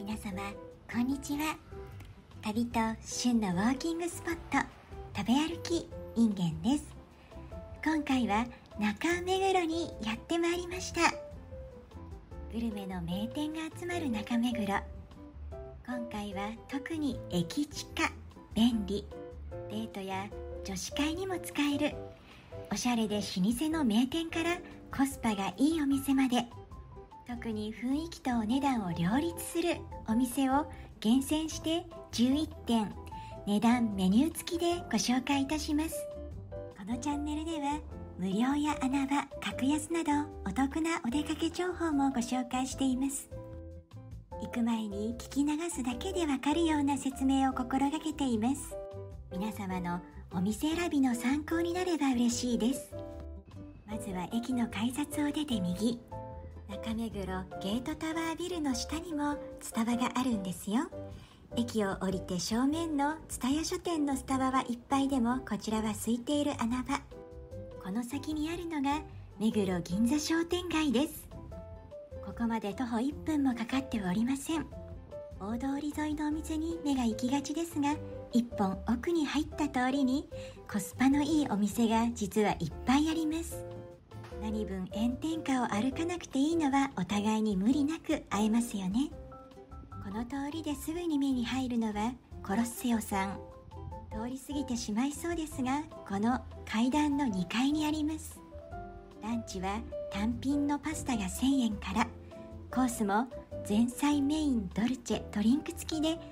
皆様こんにちは。旅と旬のウォーキングスポット、食べ歩きインゲンです。今回は中目黒にやってまいりました。グルメの名店が集まる中目黒。今回は特に駅近、便利、デートや女子会にも使えるおしゃれで老舗の名店からコスパがいいお店まで、特に雰囲気とお値段を両立するお店を厳選して11点、値段メニュー付きでご紹介いたします。このチャンネルでは無料や穴場、格安などお得なお出かけ情報もご紹介しています。行く前に聞き流すだけでわかるような説明を心がけています。皆様のお店選びの参考になれば嬉しいです。まずは駅の改札を出て右、中目黒ゲートタワービルの下にもスタバがあるんですよ。駅を降りて正面の蔦屋書店のスタバはいっぱいでも、こちらは空いている穴場。この先にあるのが目黒銀座商店街です。ここまで徒歩1分もかかっておりません。大通り沿いのお店に目が行きがちですが、一本奥に入った通りにコスパのいいお店が実はいっぱいあります。何分炎天下を歩かなくていいのはお互いに無理なく会えますよね。この通りですぐに目に入るのはコロッセオさん。通り過ぎてしまいそうですが、この階段の2階にあります。ランチは単品のパスタが1000円から、コースも前菜メインドルチェドリンク付きで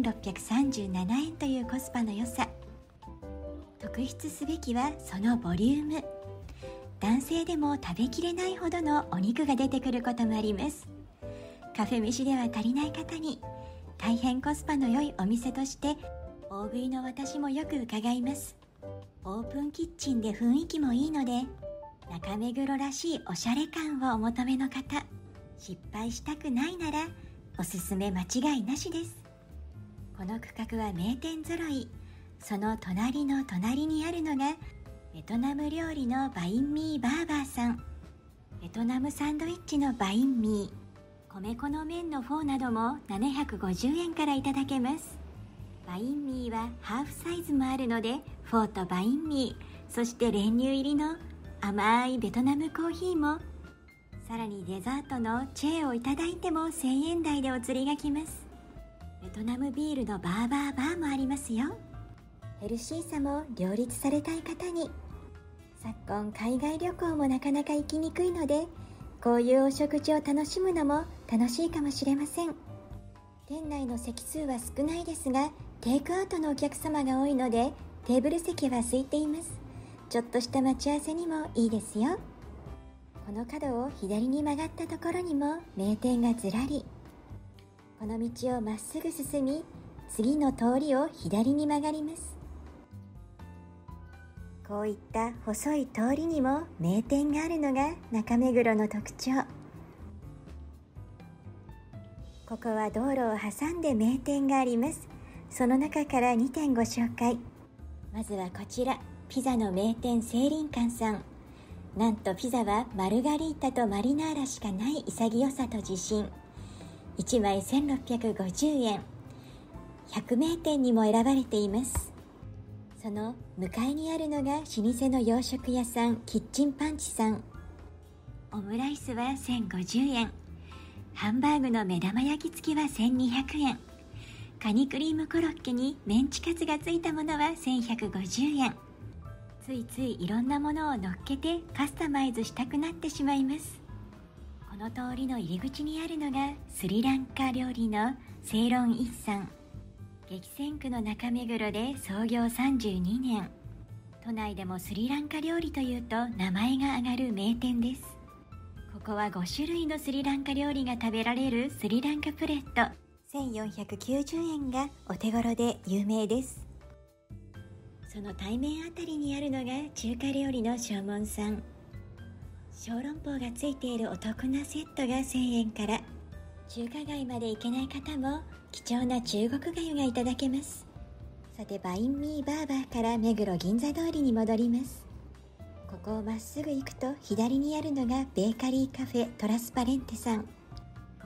1637円というコスパの良さ。特筆すべきはそのボリューム。男性でも食べきれないほどのお肉が出てくることもあります。カフェ飯では足りない方に大変コスパの良いお店として大食いの私もよく伺います。オープンキッチンで雰囲気もいいので、中目黒らしいおしゃれ感をお求めの方、失敗したくないならおすすめ間違いなしです。この区画は名店揃い。その隣の隣にあるのがベトナム料理のバインミーバーバーさん。ベトナムサンドイッチのバインミー、米粉の麺のフォーなども750円からいただけます。バインミーはハーフサイズもあるので、フォーとバインミー、そして練乳入りの甘いベトナムコーヒーも、さらにデザートのチェーをいただいても1000円台でお釣りがきます。ベトナムビールのバーバーバーもありますよ。ヘルシーさも両立されたい方に。昨今海外旅行もなかなか行きにくいので、こういうお食事を楽しむのも楽しいかもしれません。店内の席数は少ないですが、テイクアウトのお客様が多いのでテーブル席は空いています。ちょっとした待ち合わせにもいいですよ。この角を左に曲がったところにも名店がずらり。この道をまっすぐ進み、次の通りを左に曲がります。こういった細い通りにも名店があるのが中目黒の特徴。ここは道路を挟んで名店があります。その中から2点ご紹介。まずはこちら、ピザの名店聖林館さん。なんとピザはマルガリータとマリナーラしかない潔さと自信。1枚1650円。100名店にも選ばれています。その向かいにあるのが老舗の洋食屋さん、キッチンパンチさん。オムライスは1050円。ハンバーグの目玉焼き付きは1200円。カニクリームコロッケにメンチカツがついたものは1150円。ついついいろんなものを乗っけてカスタマイズしたくなってしまいます。この通りの入り口にあるのがスリランカ料理のセイロンイッさん。激戦区の中目黒で創業32年。都内でもスリランカ料理というと名前が挙がる名店です。ここは5種類のスリランカ料理が食べられるスリランカプレット。1490円がお手頃で有名です。その対面あたりにあるのが中華料理の正門さん。小籠包がついているお得なセットが1000円から、中華街まで行けない方も貴重な中国粥がいただけます。さてバインミーバーバーから目黒銀座通りに戻ります。ここをまっすぐ行くと左にあるのがベーカリーカフェトラスパレンテさん。こ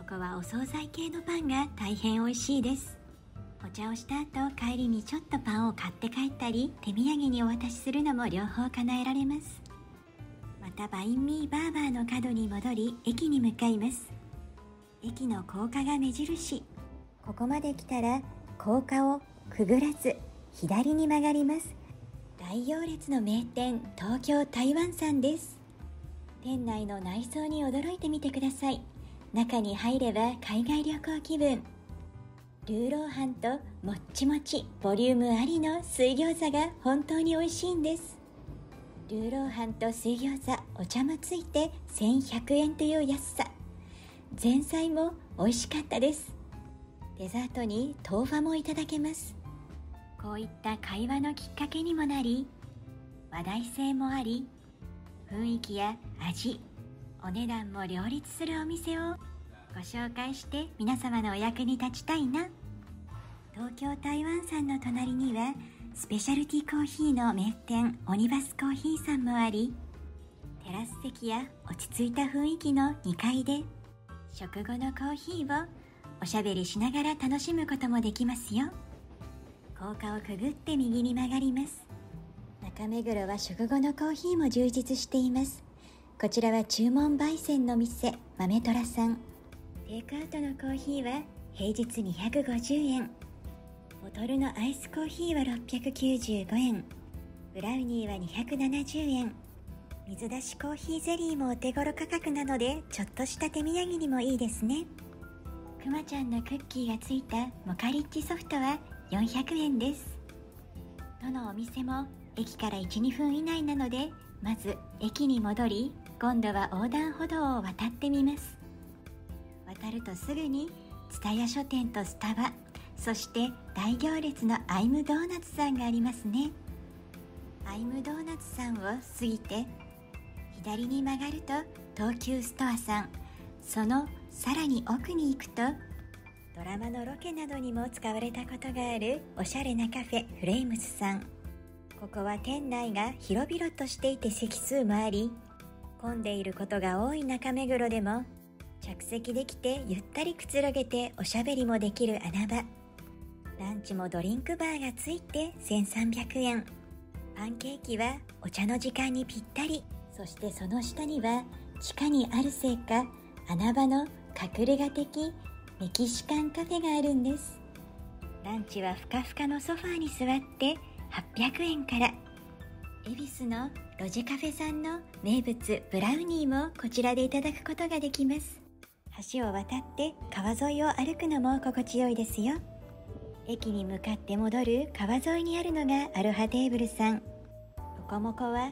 こはお惣菜系のパンが大変美味しいです。お茶をした後、帰りにちょっとパンを買って帰ったり、手土産にお渡しするのも両方叶えられます。またバインミーバーバーの角に戻り、駅に向かいます。駅の高架が目印。ここまで来たら高架をくぐらず左に曲がります。大行列の名店、東京台湾さんです。店内の内装に驚いてみてください。中に入れば海外旅行気分。ルーローハンともっちもちボリュームありの水餃子が本当に美味しいんです。ルーローハンと水餃子、お茶もついて1100円という安さ。前菜も美味しかったです。デザートに豆腐もいただけます。こういった会話のきっかけにもなり、話題性もあり、雰囲気や味、お値段も両立するお店をご紹介して皆様のお役に立ちたいな。東京台湾さんの隣にはスペシャルティコーヒーの名店オニバスコーヒーさんもあり、テラス席や落ち着いた雰囲気の2階で食後のコーヒーをおしゃべりしながら楽しむこともできますよ。高架をくぐって右に曲がります。中目黒は食後のコーヒーも充実しています。こちらは注文焙煎の店、豆虎さん。テイクアウトのコーヒーは平日250円。ボトルのアイスコーヒーは695円。ブラウニーは270円。水出しコーヒーゼリーもお手頃価格なので、ちょっとした手土産にもいいですね。くまちゃんのクッキーがついたモカリッチソフトは400円です。どのお店も駅から 1,2 分以内なので、まず駅に戻り、今度は横断歩道を渡ってみます。渡るとすぐに蔦屋書店とスタバ、そして大行列のアイムドーナツさんがありますね。アイムドーナツさんを過ぎて左に曲がると東急ストアさん、そのさらに奥に行くとドラマのロケなどにも使われたことがあるおしゃれなカフェフレームズさん。ここは店内が広々としていて席数もあり、混んでいることが多い中目黒でも着席できてゆったりくつろげておしゃべりもできる穴場。ランチもドリンクバーがついて1300円。パンケーキはお茶の時間にぴったり。そしてその下には地下にあるせいか穴場の隠れ家的メキシカンカフェがあるんです。ランチはふかふかのソファーに座って800円から。恵比寿のロジカフェさんの名物ブラウニーもこちらでいただくことができます。橋を渡って川沿いを歩くのも心地よいですよ。駅に向かって戻る川沿いにあるのがアロハテーブルさん。ロコモコは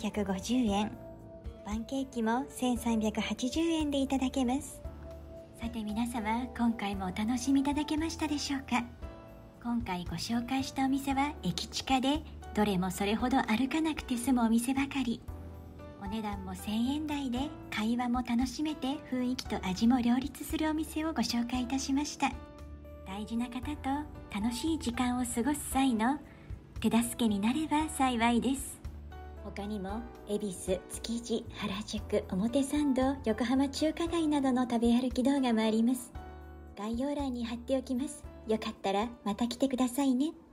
1150円。パンケーキも1380円でいただけます。さて皆様、今回もお楽しみいただけましたでしょうか。今回ご紹介したお店は駅近で、どれもそれほど歩かなくて済むお店ばかり。お値段も1000円台で会話も楽しめて雰囲気と味も両立するお店をご紹介いたしました。大事な方と楽しい時間を過ごす際の手助けになれば幸いです。他にも恵比寿、築地、原宿、表参道、横浜中華街などの食べ歩き動画もあります。概要欄に貼っておきます。よかったらまた来てくださいね。